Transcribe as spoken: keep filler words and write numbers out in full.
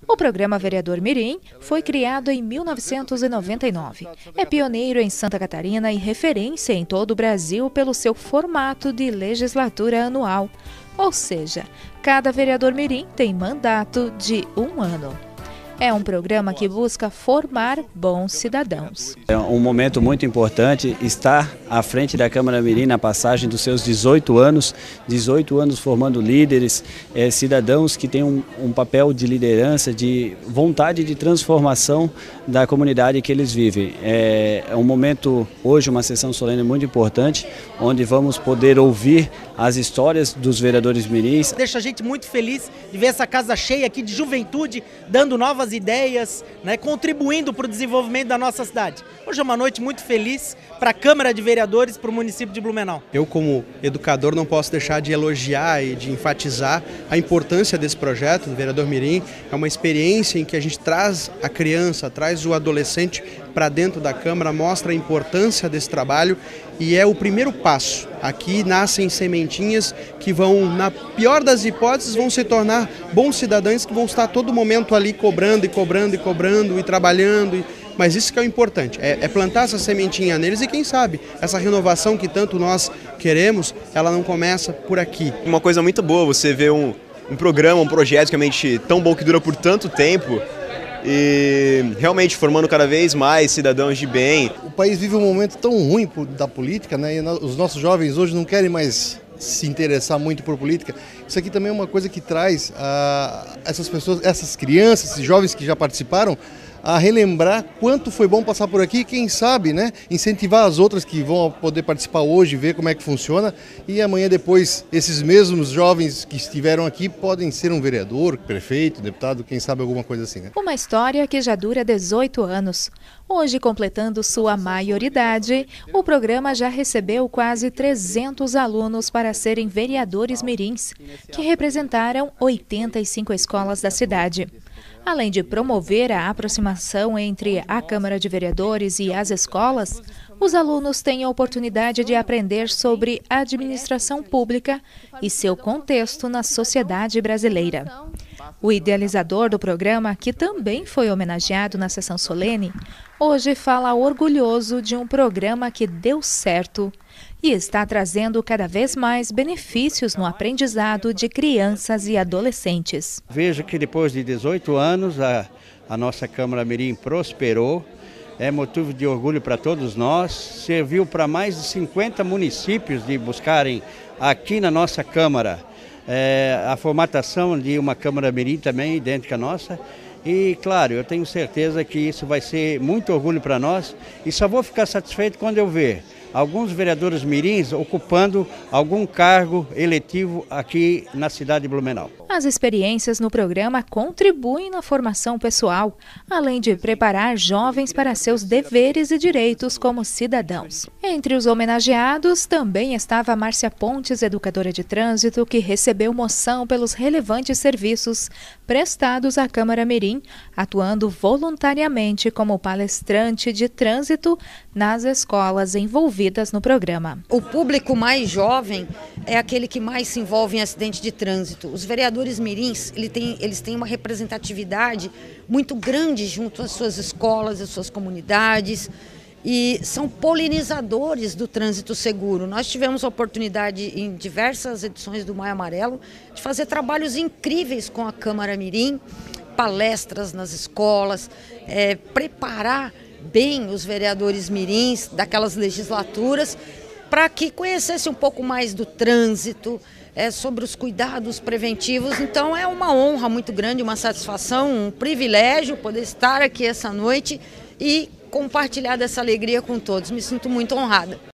O programa Vereador Mirim foi criado em mil novecentos e noventa e nove. É pioneiro em Santa Catarina e referência em todo o Brasil pelo seu formato de legislatura anual. Ou seja, cada vereador mirim tem mandato de um ano. É um programa que busca formar bons cidadãos. É um momento muito importante estar à frente da Câmara Mirim na passagem dos seus dezoito anos, dezoito anos formando líderes, é, cidadãos que têm um, um papel de liderança, de vontade de transformação da comunidade que eles vivem. É, é um momento, hoje, uma sessão solene muito importante, onde vamos poder ouvir as histórias dos vereadores mirins. Deixa a gente muito feliz de ver essa casa cheia aqui de juventude, dando novas ideias, né, contribuindo para o desenvolvimento da nossa cidade. Hoje é uma noite muito feliz para a Câmara de Vereadores, para o município de Blumenau. Eu, como educador, não posso deixar de elogiar e de enfatizar a importância desse projeto do Vereador Mirim. É uma experiência em que a gente traz a criança, traz o adolescente para dentro da Câmara, mostra a importância desse trabalho e é o primeiro passo. Aqui nascem sementinhas que vão, na pior das hipóteses, vão se tornar bons cidadãos que vão estar a todo momento ali cobrando e cobrando e cobrando e trabalhando. E... Mas isso que é o importante, é, é plantar essa sementinha neles e quem sabe, essa renovação que tanto nós queremos, ela não começa por aqui. Uma coisa muito boa você ver um, um programa, um projeto que realmente tão bom que dura por tanto tempo, e realmente formando cada vez mais cidadãos de bem. O país vive um momento tão ruim da política, né? E os nossos jovens hoje não querem mais se interessar muito por política. Isso aqui também é uma coisa que traz a essas pessoas, essas crianças, esses jovens que já participaram, a relembrar quanto foi bom passar por aqui, quem sabe, né, incentivar as outras que vão poder participar hoje, ver como é que funciona e amanhã depois esses mesmos jovens que estiveram aqui podem ser um vereador, prefeito, deputado, quem sabe alguma coisa assim, né? Uma história que já dura dezoito anos. Hoje, completando sua maioridade, o programa já recebeu quase trezentos alunos para serem vereadores mirins, que representaram oitenta e cinco escolas da cidade. Além de promover a aproximação entre a Câmara de Vereadores e as escolas, os alunos têm a oportunidade de aprender sobre administração pública e seu contexto na sociedade brasileira. O idealizador do programa, que também foi homenageado na sessão solene, hoje fala orgulhoso de um programa que deu certo e está trazendo cada vez mais benefícios no aprendizado de crianças e adolescentes. Vejo que depois de dezoito anos a, a nossa Câmara Mirim prosperou, é motivo de orgulho para todos nós, serviu para mais de cinquenta municípios de buscarem aqui na nossa Câmara é, a formatação de uma Câmara Mirim também idêntica à nossa. E, claro, eu tenho certeza que isso vai ser muito orgulho para nós e só vou ficar satisfeito quando eu ver alguns vereadores mirins ocupando algum cargo eletivo aqui na cidade de Blumenau. As experiências no programa contribuem na formação pessoal, além de preparar jovens para seus deveres e direitos como cidadãos. Entre os homenageados também estava Márcia Pontes, educadora de trânsito, que recebeu moção pelos relevantes serviços prestados à Câmara Mirim, atuando voluntariamente como palestrante de trânsito nas escolas envolvidas no programa. O público mais jovem é aquele que mais se envolve em acidente de trânsito. Os vereadores mirins, ele tem, eles têm uma representatividade muito grande junto às suas escolas, às suas comunidades e são polinizadores do trânsito seguro. Nós tivemos a oportunidade em diversas edições do Maio Amarelo de fazer trabalhos incríveis com a Câmara Mirim, palestras nas escolas, é, preparar bem os vereadores mirins daquelas legislaturas para que conhecesse um pouco mais do trânsito, é, sobre os cuidados preventivos. Então é uma honra muito grande, uma satisfação, um privilégio poder estar aqui essa noite e compartilhar dessa alegria com todos. Me sinto muito honrada.